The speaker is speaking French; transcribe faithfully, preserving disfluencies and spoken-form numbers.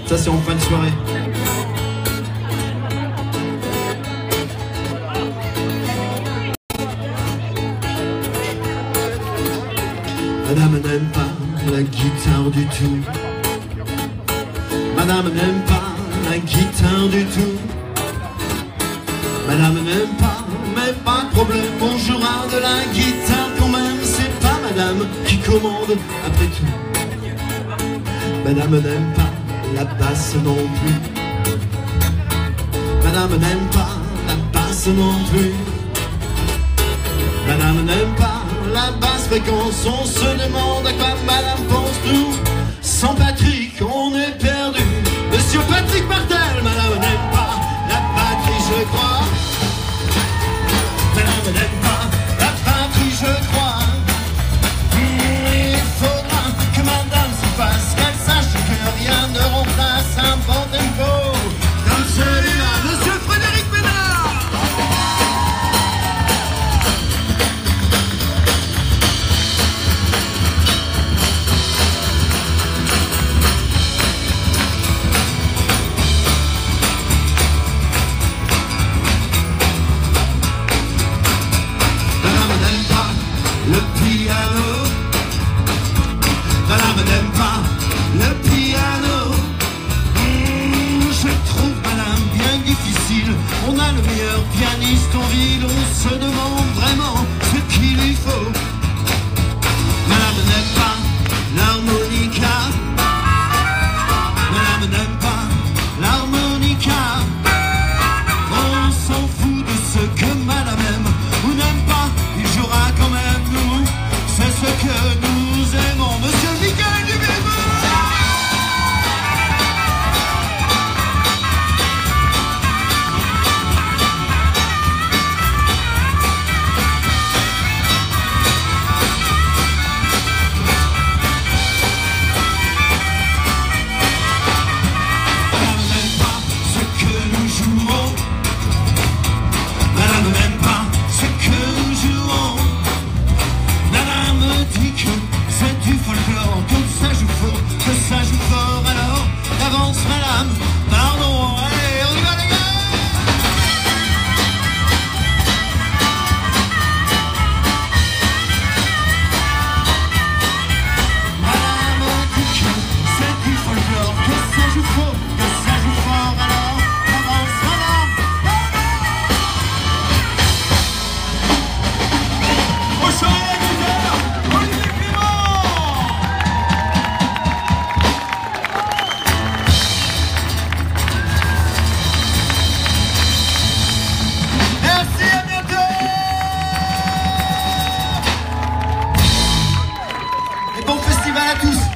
Ça c'est en fin de soirée. Madame n'aime pas la guitare du tout. Madame n'aime pas la guitare du tout. Madame n'aime pas, mais pas de problème, on jouera de la guitare quand même. C'est pas madame qui commande après tout. Madame n'aime pas la basse non plus. Madame n'aime pas la basse non plus. Madame n'aime pas la basse fréquence. On se demande à quoi madame pense tout. Sans Patrick on est perdu. Monsieur Patrick Martel, madame n'aime pas la batterie je crois. Madame n'aime pas la batterie je crois. Il faudra que madame se fasse, qu'elle sache que rien ne remplace un bon tempo comme celui-là. Monsieur Frédéric Bénard. Le piano, madame n'aime pas le piano. Mmh, je trouve madame bien difficile. On a le meilleur pianiste en ville. On se demande vraiment ce qu'il lui faut. Madame n'aime pas l'harmonica. Madame n'aime pas l'harmonica. On s'en fout de ce que madame aime ou n'aime pas. Il jouera quand même. C'est ce que nous aimons, monsieur Michael Dubémont. Madame n'aime pas ce que nous jouons. Madame n'aime pas ce que nous jouons. Madame dit que c'est du folklore, que ça joue fort, que ça joue fort. Alors, avance madame, pardon, allez, on y va les gars. Madame dit que c'est du folklore, que ça joue fort, que ça joue fort. Alors, avance madame, pardon. Au champ. Bon festival à tous.